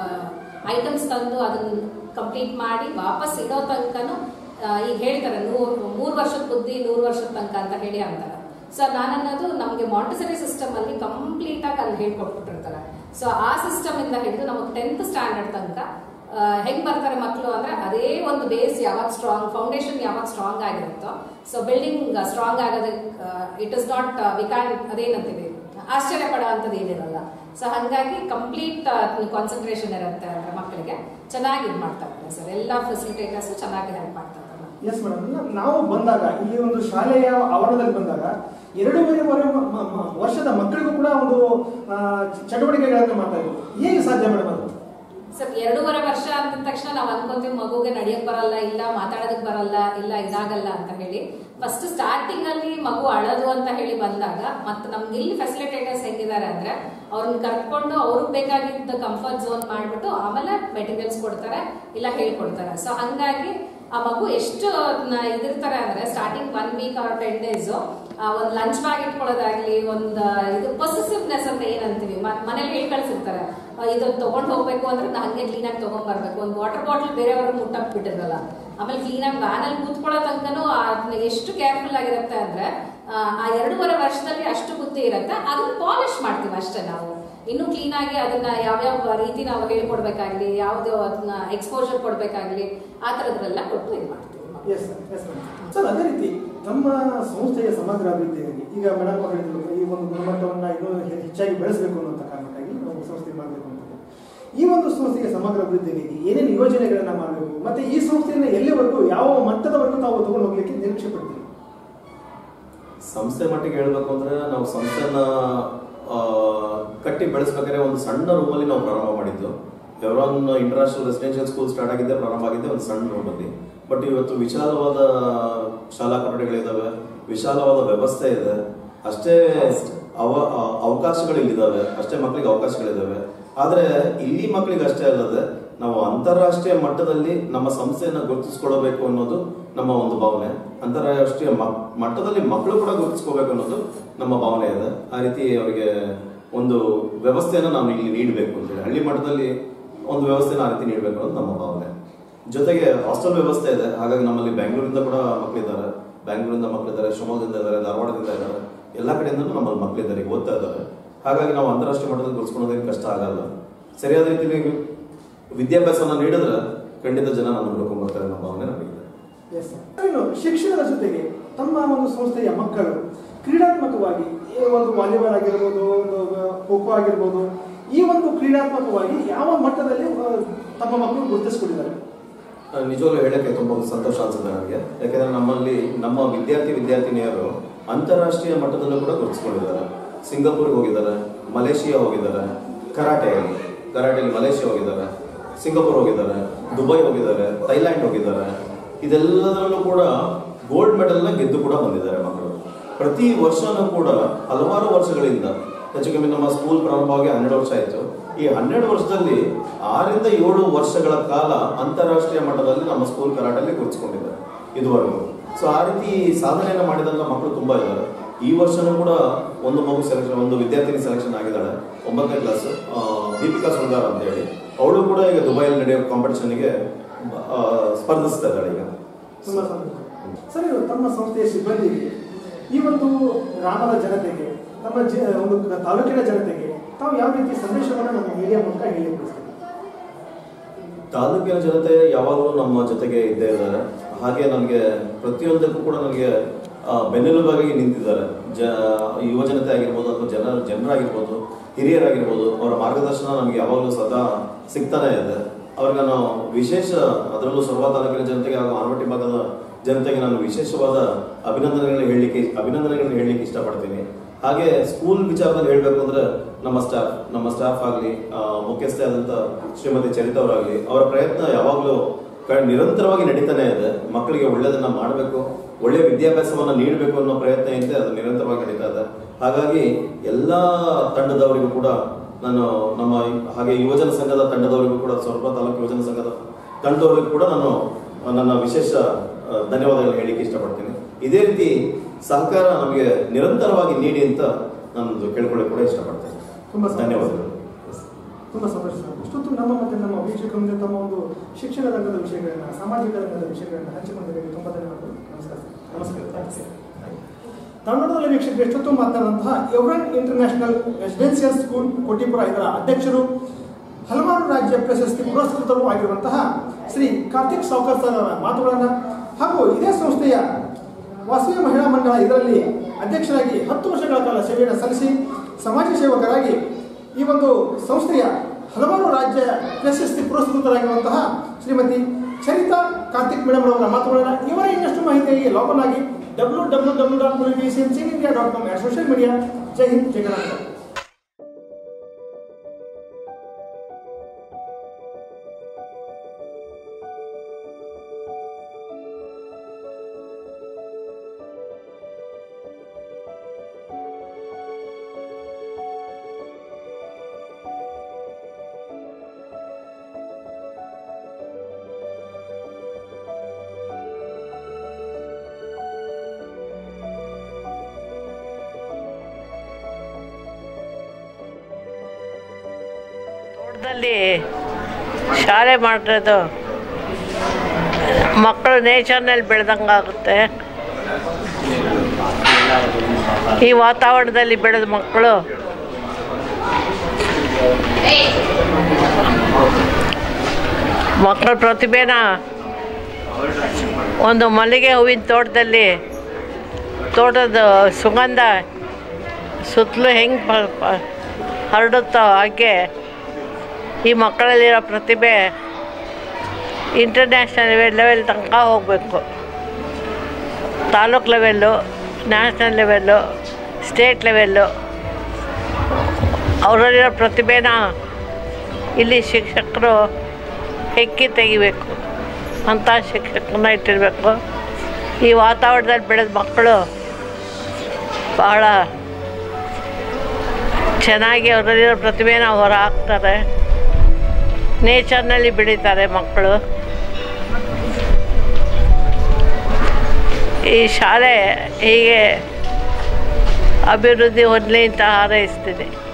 ಐಟಮ್ಸ್ ತಂದು ಅದನ್ನ ಕಂಪ್ಲೀಟ್ ಮಾಡಿ ವಾಪಸ್ ಇಡೋ ತನಕನೂ ಈಗ ಹೇಳ್ತಾರೆ ನೂರು ಮೂರು ವರ್ಷದ ಬುದ್ಧಿ ನೂರು ವರ್ಷದ ತನಕ ಅಂತ ಹೇಳಿ ಅಂತಾರೆ. ಸೊ ನಾನನ್ನೋದು ನಮಗೆ ಮಾಂಟಿಸರಿ ಸಿಸ್ಟಮ್ ಅಲ್ಲಿ ಕಂಪ್ಲೀಟ್ ಆಗಿ ಅಲ್ಲಿ ಹೇಳ್ಕೊಟ್ಬಿಟ್ಟಿರ್ತಾರೆ. ಸೊ ಆ ಸಿಸ್ಟಮ್ ಇಂದ ಹಿಡಿದು ನಮಗೆ ಟೆಂತ್ ಸ್ಟ್ಯಾಂಡರ್ಡ್ ತನಕ ಹೆಂಗ್ ಬರ್ತಾರೆ ಮಕ್ಕಳು ಅಂದ್ರೆ ಅದೇ ಒಂದು ಬೇಸ್ ಯಾವಾಗ ಸ್ಟ್ರಾಂಗ್, ಫೌಂಡೇಶನ್ ಯಾವಾಗ ಸ್ಟ್ರಾಂಗ್ ಆಗಿರುತ್ತೋ ಸೊ ಬಿಲ್ಡಿಂಗ್ ಸ್ಟ್ರಾಂಗ್ ಆಗೋದಕ್ಕೆ it is not we can ಅದೇನಂತೀವಿ ಆಶ್ಚರ್ಯ ಪಡೋ ಅಂಥದ್ದು ಏನಿರಲ್ಲ. ಸೊ ಹಾಗಾಗಿ ಕಂಪ್ಲೀಟ್ ಕಾನ್ಸಂಟ್ರೇಷನ್ ಇರುತ್ತೆ ಅಂದ್ರೆ ಮಕ್ಕಳಿಗೆ ಚೆನ್ನಾಗಿ ಇದು ಮಾಡ್ತಾ ಇದ್ದಾರೆ ಸರ್. ಎಲ್ಲ ಫೆಸಿಲಿಟೇಟರ್ಸ್ ಚೆನ್ನಾಗಿ ಹೆಲ್ಪ್ ಮಾಡ್ತಾ ಇದ್ದಾರೆ. ಎಸ್ ಮೇಡಮ್, ನಾವು ಬಂದಾಗ ಇಲ್ಲಿ ಒಂದು ಶಾಲೆಯ ಆವರಣದಲ್ಲಿ ಬಂದಾಗ ಎರಡೂವರೆ ವರ್ಷದ ಮಕ್ಕಳಿಗೂ ಕೂಡ ಒಂದು ಚಟುವಟಿಕೆಗಳನ್ನು ಮಾಡ್ತಾ ಇದ್ದೀವಿ. ಹೇಗೆ ಸಾಧ್ಯ ಮೇಡಮ್ ಅದು? ಸರ್ ಎರಡೂವರೆ ವರ್ಷ ಅಂದ ತಕ್ಷಣ ನಾವು ಅನ್ಕೊಂತೀವಿ ಮಗುಗೆ ನಡಿಯಕ್ ಬರಲ್ಲ, ಇಲ್ಲ ಮಾತಾಡೋದಕ್ ಬರಲ್ಲ, ಇಲ್ಲ ಇದಾಗಲ್ಲ ಅಂತ ಹೇಳಿ. ಫಸ್ಟ್ ಸ್ಟಾರ್ಟಿಂಗ್ ಅಲ್ಲಿ ಮಗು ಅಳೋದು ಅಂತ ಹೇಳಿ ಬಂದಾಗ ಮತ್ತೆ ನಮ್ಗೆ ಇಲ್ಲಿ ಫೆಸಿಲಿಟೇಟರ್ಸ್ ಹೆಂಗಿದ್ದಾರೆ ಅಂದ್ರೆ ಅವ್ರನ್ನ ಕರ್ಕೊಂಡು ಅವ್ರಿಗೆ ಬೇಕಾಗಿದ್ದ ಕಂಫರ್ಟ್ ಝೋನ್ ಮಾಡ್ಬಿಟ್ಟು ಆಮೇಲೆ ಮೆಟೀರಿಯಲ್ಸ್ ಕೊಡ್ತಾರೆ, ಇಲ್ಲ ಹೇಳ್ಕೊಡ್ತಾರೆ. ಸೊ ಹಂಗಾಗಿ ಆ ಮಗು ಎಷ್ಟು ಇದಿರ್ತಾರೆ ಅಂದ್ರೆ starting one week or ten days ಒಂದು ಲಂಚ್ ಬ್ಯಾಗ್ ಇಟ್ಕೊಳ್ಳೋದಾಗ್ಲಿ, ಒಂದು ಇದು ಪೊಸೆಸಿವ್ನೆಸ್ ಅಂತ ಏನಂತೀವಿ, ಮನೇಲಿ ಹೇಳಿ ಕಳ್ಸಿರ್ತಾರೆ ಇದು ತಗೊಂಡ್ ಹೋಗ್ಬೇಕು ಅಂದ್ರೆ ನಾ ಹಂಗೆ ಕ್ಲೀನ್ ಆಗಿ ತಗೊಂಡ್ ಬರ್ಬೇಕು. ಒಂದು ವಾಟರ್ ಬಾಟಲ್ ಬೇರೆಯವ್ರಿಗೆ ಮುಟ್ಟಕ್ ಬಿಟ್ಟಿರಲ್ಲ. ಆಮೇಲೆ ಕ್ಲೀನ್ ಆಗಿ ವ್ಯಾನ್ ಅಲ್ಲಿ ಕೂತ್ಕೊಳ್ಳೋ ತನಕನೂ ಎಷ್ಟು ಕೇರ್ಫುಲ್ ಆಗಿರುತ್ತೆ ಅಂದ್ರೆ ಆ ಎರಡೂವರೆ ವರ್ಷದಲ್ಲಿ ಅಷ್ಟು ಬುದ್ಧಿ ಇರುತ್ತೆ. ಅದನ್ನ ಪಾಲಿಶ್ ಮಾಡ್ತೀವಿ ಅಷ್ಟೇ ನಾವು. ಇನ್ನು ಕ್ಲೀನ್ ಆಗಿ ಅದನ್ನ ಯಾವ್ಯಾವ ರೀತಿ ನಾವು ಹೇಳ್ಕೊಡ್ಬೇಕಾಗ್ಲಿ, ಯಾವ್ದು ಅದನ್ನ ಎಕ್ಸ್ಪೋಜರ್ ಕೊಡ್ಬೇಕಾಗ್ಲಿ ಆ ತರದ್ರೆಲ್ಲ ಕೊಟ್ಟು ಇದು ಮಾಡ್ತೀವಿ. ಎಸ್ ಎಸ್ ಸರ್, ಅದೇ ರೀತಿ ನಮ್ಮ ಸಂಸ್ಥೆಯ ಸಮಗ್ರ ಅಭಿವೃದ್ಧಿಯಾಗಿ ಈಗ ಮೇಡಮ್ ಅವರು ಹೇಳಿದ್ರು ಈ ಒಂದು ಗುಣಮಟ್ಟವನ್ನು ಇನ್ನೂ ಹೆಚ್ಚಾಗಿ ಬೆಳೆಸಬೇಕು ಅನ್ನುವಂಥ ಕಾರಣಕ್ಕಾಗಿ ನಾವು ಸಂಸ್ಥೆ ಮಾಡಬೇಕು ಅಂತ. ಈ ಒಂದು ಸಂಸ್ಥೆಯ ಸಮಗ್ರ ಅಭಿವೃದ್ಧಿಗಾಗಿ ಏನೇನು ಯೋಜನೆಗಳನ್ನ ಮಾಡಬೇಕು ಮತ್ತೆ ಈ ಸಂಸ್ಥೆಯನ್ನು ಎಲ್ಲಿವರೆಗೂ ಯಾವ ಮಟ್ಟದವರೆಗೂ ತಾವು ತಗೊಂಡು ಹೋಗ್ಲಿಕ್ಕೆ ನಿರೀಕ್ಷೆ ಪಡ್ತೀವಿ? ಸಂಸ್ಥೆ ಮಟ್ಟಿಗೆ ಹೇಳ್ಬೇಕು ಅಂದ್ರೆ ನಾವು ಸಂಸ್ಥೆಯನ್ನ ಕಟ್ಟಿ ಬೆಳೆಸ್ಬೇಕಾದ್ರೆ ಒಂದು ಸಣ್ಣ ರೂಮಲ್ಲಿ ನಾವು ಪ್ರಾರಂಭ ಮಾಡಿದ್ದು. Evron International Residential School start ಆಗಿದ್ದೆ ಪ್ರಾರಂಭ ಆಗಿದ್ದೆ ಒಂದು ಸಣ್ಣ ರೂಮಲ್ಲಿ. ಬಟ್ ಇವತ್ತು ವಿಶಾಲವಾದ ಶಾಲಾ ಕೊಠಡಿಗಳಿದ್ದಾವೆ, ವಿಶಾಲವಾದ ವ್ಯವಸ್ಥೆ ಇದೆ, ಅಷ್ಟೇ ಅವ ಅವಕಾಶಗಳು ಇಲ್ಲಿದ್ದಾವೆ, ಅಷ್ಟೇ ಮಕ್ಕಳಿಗೆ ಅವಕಾಶಗಳಿದ್ದಾವೆ. ಆದರೆ ಇಲ್ಲಿ ಮಕ್ಕಳಿಗೆ ಅಷ್ಟೇ ಅಲ್ಲದೆ ನಾವು ಅಂತಾರಾಷ್ಟ್ರೀಯ ಮಟ್ಟದಲ್ಲಿ ನಮ್ಮ ಸಂಸ್ಥೆಯನ್ನು ಗುರುತಿಸ್ಕೊಳ್ಬೇಕು ಅನ್ನೋದು ನಮ್ಮ ಒಂದು ಭಾವನೆ. ಅಂತಾರಾಷ್ಟ್ರೀಯ ಮಟ್ಟದಲ್ಲಿ ಮಕ್ಕಳು ಕೂಡ ಗುರುತಿಸ್ಕೋಬೇಕು ಅನ್ನೋದು ನಮ್ಮ ಭಾವನೆ ಇದೆ. ಆ ರೀತಿ ಅವರಿಗೆ ಒಂದು ವ್ಯವಸ್ಥೆಯನ್ನು ನಾವು ಇಲ್ಲಿ ನೀಡಬೇಕು ಅಂತೇಳಿ, ಹಳ್ಳಿ ಮಟ್ಟದಲ್ಲಿ ಒಂದು ವ್ಯವಸ್ಥೆನ ಆ ರೀತಿ ನೀಡಬೇಕು ಅನ್ನೋದು ನಮ್ಮ ಭಾವನೆ. ಜೊತೆಗೆ ಹಾಸ್ಟೆಲ್ ವ್ಯವಸ್ಥೆ ಇದೆ. ಹಾಗಾಗಿ ನಮ್ಮಲ್ಲಿ ಬೆಂಗಳೂರಿಂದ ಕೂಡ ಮಕ್ಕಳಿದ್ದಾರೆ, ಬೆಂಗಳೂರಿಂದ ಮಕ್ಕಳಿದ್ದಾರೆ, ಶಿವಮೊಗ್ಗದಿಂದ ಇದ್ದಾರೆ, ಧಾರವಾಡದಿಂದ ಇದ್ದಾರೆ, ಎಲ್ಲ ಕಡೆಯಿಂದಲೂ ನಮ್ಮಲ್ಲಿ ಮಕ್ಕಳಿದ್ದಾರೆ, ಈಗ ಓದ್ತಾ ಇದ್ದಾರೆ. ಹಾಗಾಗಿ ನಾವು ಅಂತಾರಾಷ್ಟ್ರೀಯ ಮಟ್ಟದಲ್ಲಿ ಗುರುತಿಸ್ಕೊಳ್ಳೋದೇನು ಕಷ್ಟ ಆಗಲ್ಲ. ಸರಿಯಾದ ರೀತಿಯಲ್ಲಿ ವಿದ್ಯಾಭ್ಯಾಸವನ್ನು ನೀಡಿದ್ರೆ ಖಂಡಿತ ಜನ ನಮ್ಮ ಹುಡುಕೊಂಡು ಬರ್ತಾರೆ ನಮ್ಮ ಭಾವನೆ ನಮಗಿದೆ. ಶಿಕ್ಷಣದ ಜೊತೆಗೆ ತಮ್ಮ ಒಂದು ಸಂಸ್ಥೆಯ ಮಕ್ಕಳು ಕ್ರೀಡಾತ್ಮಕವಾಗಿ ಒಂದು ವಾಲಿಬಾಲ್ ಆಗಿರ್ಬೋದು, ಒಂದು ಖೋ ಖೋ ಆಗಿರ್ಬೋದು, ಈ ಒಂದು ಕ್ರೀಡಾತ್ಮಕವಾಗಿ ಯಾವ ಮಟ್ಟದಲ್ಲಿ ತಮ್ಮ ಮಕ್ಕಳು ಗುರುತಿಸ್ಕೊಂಡಿದ್ದಾರೆ? ನಿಜವಾಗ್ಲೂ ಹೇಳಕ್ಕೆ ತುಂಬಾ ಸಂತೋಷ ಅನ್ಸುತ್ತೆ ನನಗೆ. ಯಾಕೆಂದ್ರೆ ನಮ್ಮಲ್ಲಿ ನಮ್ಮ ವಿದ್ಯಾರ್ಥಿ ವಿದ್ಯಾರ್ಥಿನಿಯರು ಅಂತಾರಾಷ್ಟ್ರೀಯ ಮಟ್ಟದಲ್ಲೂ ಕೂಡ ಗುರುತಿಸ್ಕೊಂಡಿದ್ದಾರೆ. ಸಿಂಗಾಪುರ್ಗೆ ಹೋಗಿದ್ದಾರೆ, ಮಲೇಷಿಯಾ ಹೋಗಿದ್ದಾರೆ, ಕರಾಟೆಯಲ್ಲಿ ಕರಾಟೆಯಲ್ಲಿ ಮಲೇಷಿಯಾ ಹೋಗಿದ್ದಾರೆ, ಸಿಂಗಾಪುರ್ ಹೋಗಿದ್ದಾರೆ, ದುಬೈ ಹೋಗಿದ್ದಾರೆ, ಥೈಲ್ಯಾಂಡ್ ಹೋಗಿದ್ದಾರೆ. ಇದೆಲ್ಲದರಲ್ಲೂ ಕೂಡ ಗೋಲ್ಡ್ ಮೆಡಲ್ನ ಗೆದ್ದು ಕೂಡ ಬಂದಿದ್ದಾರೆ ಮಕ್ಕಳು. ಪ್ರತಿ ವರ್ಷನೂ ಕೂಡ ಹಲವಾರು ವರ್ಷಗಳಿಂದ, ಹೆಚ್ಚು ಕಮ್ಮಿ ನಮ್ಮ ಸ್ಕೂಲ್ ಪ್ರಾರಂಭವಾಗಿ ಹನ್ನೆರಡು ವರ್ಷ ಆಯಿತು. ಈ ಹನ್ನೆರಡು ವರ್ಷದಲ್ಲಿ ಆರಿಂದ ಏಳು ವರ್ಷಗಳ ಕಾಲ ಅಂತಾರಾಷ್ಟ್ರೀಯ ಮಟ್ಟದಲ್ಲಿ ನಮ್ಮ ಸ್ಕೂಲ್ ಕರಾಟೆಯಲ್ಲಿ ಗುರುತಿಸ್ಕೊಂಡಿದ್ದಾರೆ ಇದುವರೆಗೂ. ಸೊ ಆ ರೀತಿ ಸಾಧನೆಯನ್ನು ಮಾಡಿದಂಥ ಮಕ್ಕಳು ತುಂಬಾ ಇದ್ದಾರೆ. ಈ ವರ್ಷನೂ ಕೂಡ ಒಂದು ಮಗು ಸೆಲೆಕ್ಷನ್, ಒಂದು ವಿದ್ಯಾರ್ಥಿನಿ ಸೆಲೆಕ್ಷನ್ ಆಗಿದ್ದಾಳೆ, ಒಂಬತ್ತನೇ ಕ್ಲಾಸ್, ದೀಪಿಕಾ ಸುಂದರ್ ಅಂತ ಹೇಳಿ. ಅವಳು ಕೂಡ ಈಗ ದುಬೈಯಲ್ಲಿ ನಡೆಯೋ ಕಾಂಪಿಟೇಷನ್ಗೆ ಸ್ಪರ್ಧಿಸ್ತಾ ಇದ್ದಾಳೆ ಈಗ. ತುಂಬಾ ಸಂತೋಷ ಸರ್. ತಮ್ಮ ಸಂಸ್ಥೆಯ ಸಿಬ್ಬಂದಿಗೆ, ಈ ಒಂದು ಗ್ರಾಮದ ಜನತೆಗೆ, ನಮ್ಮ ಒಂದು ತಾಲೂಕಿನ ಜನತೆಗೆ ತಾವು ಯಾವ ರೀತಿ ಸಂದೇಶವನ್ನು ನಮ್ಮ ಮೀಡಿಯಾ ಮೂಲಕ ಹೇಳಿಕೊಡ್ತೀವಿ? ತಾಲೂಕಿನ ಜನತೆ ಯಾವಾಗಲೂ ನಮ್ಮ ಜೊತೆಗೆ ಇದ್ದೇ ಇದ್ದಾರೆ. ಹಾಗೆ ನನಗೆ ಪ್ರತಿಯೊಂದಕ್ಕೂ ಕೂಡ ನನಗೆ ಬೆನ್ನೆಲುಬಾಗಿ ನಿಂತಿದ್ದಾರೆ. ಜ ಯುವ ಜನತೆ ಆಗಿರ್ಬೋದು ಅಥವಾ ಜನ ಜನರಾಗಿರ್ಬೋದು, ಹಿರಿಯರಾಗಿರ್ಬೋದು, ಅವರ ಮಾರ್ಗದರ್ಶನ ನಮಗೆ ಯಾವಾಗಲೂ ಸದಾ ಸಿಗ್ತಾನೆ ಇದೆ. ಅವ್ರಿಗೆ ನಾನು ವಿಶೇಷ, ಅದರಲ್ಲೂ ಸರ್ವ ತಾಲೂಕಿನ ಜನತೆಗೆ ಹಾಗೂ ಆನವಟ್ಟಿ ಭಾಗದ ಜನತೆಗೆ ನಾನು ವಿಶೇಷವಾದ ಅಭಿನಂದನೆಗಳನ್ನ ಹೇಳಲಿಕ್ಕೆ ಅಭಿನಂದನೆಗಳನ್ನ ಹೇಳಲಿಕ್ಕೆ ಇಷ್ಟಪಡ್ತೀನಿ. ಹಾಗೆ ಸ್ಕೂಲ್ ವಿಚಾರದಲ್ಲಿ ಹೇಳಬೇಕು ಅಂದ್ರೆ ನಮ್ಮ ಸ್ಟಾಫ್ ನಮ್ಮ ಸ್ಟಾಫ್ ಆಗಲಿ, ಮುಖ್ಯಸ್ಥೆ ಆದಂಥ ಶ್ರೀಮತಿ ಚರಿತಾ ಅವರಾಗಲಿ, ಅವರ ಪ್ರಯತ್ನ ಯಾವಾಗಲೂ ನಿರಂತರವಾಗಿ ನಡೀತಾನೆ ಇದೆ. ಮಕ್ಕಳಿಗೆ ಒಳ್ಳೆಯದನ್ನ ಮಾಡಬೇಕು, ಒಳ್ಳೆಯ ವಿದ್ಯಾಭ್ಯಾಸವನ್ನು ನೀಡಬೇಕು ಅನ್ನೋ ಪ್ರಯತ್ನ ಇದೆ, ಅದು ನಿರಂತರವಾಗಿ ನಡೀತಾ ಇದೆ. ಹಾಗಾಗಿ ಎಲ್ಲ ತಂಡದವರಿಗೂ ಕೂಡ ನಾನು, ನಮ್ಮ ಹಾಗೆ ಯುವಜನ ಸಂಘದ ತಂಡದವರಿಗೂ ಕೂಡ, ಸೊರಬ ತಾಲೂಕು ಯುವಜನ ಸಂಘದ ತಂಡದವರಿಗೂ ಕೂಡ ನಾನು ನನ್ನ ವಿಶೇಷ ಧನ್ಯವಾದಗಳು ಹೇಳಲಿಕ್ಕೆ ಇಷ್ಟಪಡ್ತೀನಿ. ಇದೇ ರೀತಿ ಸಹಕಾರ ನಮಗೆ ನಿರಂತರವಾಗಿ ನೀಡಿ ಅಂತ ನಾನು ಕೇಳ್ಕೊಳ್ಳಿ ಕೂಡ ಇಷ್ಟಪಡ್ತೇನೆ. ತುಂಬ ಧನ್ಯವಾದಗಳು. ತುಂಬ ಸಂತೋಷ ಸರ್. ಇಷ್ಟೊತ್ತು ನಮ್ಮ ಮತ್ತು ನಮ್ಮ ವೀಕ್ಷಕರ ಮುಂದೆ ತಮ್ಮ ಒಂದು ಶಿಕ್ಷಣ ರಂಗದ ವಿಷಯಗಳನ್ನ, ಸಾಮಾಜಿಕ ರಂಗದ ವಿಷಯಗಳನ್ನ ಹಂಚಿಕೊಂಡಿದ್ದಕ್ಕೆ ತುಂಬ ಧನ್ಯವಾದಗಳು. ನಮಸ್ಕಾರ. ನಮಸ್ಕಾರ. ಕನ್ನಡದಲ್ಲಿ ವೀಕ್ಷಕರು ಎಷ್ಟೊತ್ತು ಮಾತನಾಡಿದಂತಹ Evron International Residential School Kotipura ಇದರ ಅಧ್ಯಕ್ಷರು, ಹಲವಾರು ರಾಜ್ಯ ಪ್ರಶಸ್ತಿ ಪುರಸ್ಕೃತರು ಆಗಿರುವಂತಹ ಶ್ರೀ ಕಾರ್ತಿಕ್ ಸಾವ್ಕಾರ್ ಸರ್ ಅವರ ಮಾತುಗಳನ್ನು, ಹಾಗೂ ಇದೇ ಸಂಸ್ಥೆಯ ವಾಸವಿ ಮಹಿಳಾ ಮಂಡಳ ಇದರಲ್ಲಿ ಅಧ್ಯಕ್ಷರಾಗಿ ಹತ್ತು ವರ್ಷಗಳ ಕಾಲ ಸೇವೆಯನ್ನು ಸಲ್ಲಿಸಿ ಸಮಾಜ ಸೇವಕರಾಗಿ ಈ ಒಂದು ಸಂಸ್ಥೆಯ ಹಲವಾರು ರಾಜ್ಯ ಪ್ರಶಸ್ತಿ ಪುರಸ್ಕೃತರಾಗಿರುವಂತಹ ಶ್ರೀಮತಿ ಚರಿತಾ ಕಾರ್ತಿಕ್ ಮೇಡಮ್ ಅವರ ಮಾತುಗಳನ್ನು, ಇವರ ಇನ್ನಷ್ಟು ಮಾಹಿತಿಯಾಗಿ ಲಾಗಿನ್ ಆಗಿ W W W dot politicians in India dot com social media. ಜೈ ಹಿಂದ್, ಜೈ ಕರ್ನಾಟಕ. ದಲ್ಲಿ ಶಾಲೆ ಮಾಡಿರೋದು ಮಕ್ಕಳು ನೇಚರ್ನಲ್ಲಿ ಬೆಳೆದಂಗಾಗುತ್ತೆ. ಈ ವಾತಾವರಣದಲ್ಲಿ ಬೆಳೆದ ಮಕ್ಕಳು ಮಕ್ಕಳ ಪ್ರತಿಭೆನ ಒಂದು ಮಲ್ಲಿಗೆ ಹೂವಿನ ತೋಟದಲ್ಲಿ ತೋಟದ ಸುಗಂಧ ಸುತ್ತಲೂ ಹೆಂಗೆ ಪ ಪ ಹರಡುತ್ತೋ ಹಾಗೆ ಈ ಮಕ್ಕಳಲ್ಲಿರೋ ಪ್ರತಿಭೆ ಇಂಟರ್ನ್ಯಾಷನಲ್ ಲೆವೆಲ್ ತನಕ ಹೋಗಬೇಕು. ತಾಲೂಕು ಲೆವೆಲ್ಲು, ನ್ಯಾಷನಲ್ ಲೆವೆಲ್ಲು, ಸ್ಟೇಟ್ ಲೆವೆಲ್ಲು ಅವರಲ್ಲಿರೋ ಪ್ರತಿಭೆನ ಇಲ್ಲಿ ಶಿಕ್ಷಕರು ಹೆಕ್ಕಿ ತೆಗಿಬೇಕು ಅಂತ ಶಿಕ್ಷಕರನ್ನ ಇಟ್ಟಿರಬೇಕು. ಈ ವಾತಾವರಣದಲ್ಲಿ ಬೆಳೆದ ಮಕ್ಕಳು ಭಾಳ ಚೆನ್ನಾಗಿ ಅವರಲ್ಲಿರೋ ಪ್ರತಿಭೆನ ಹೊರ ಹಾಕ್ತಾರೆ. ನೇಚರ್ನಲ್ಲಿ ಬೆಳೀತಾರೆ ಮಕ್ಕಳು. ಈ ಶಾಲೆ ಹೀಗೆ ಅಭಿವೃದ್ಧಿ ಹೊಂದಲಿ ಅಂತ ಹಾರೈಸ್ತೀನಿ.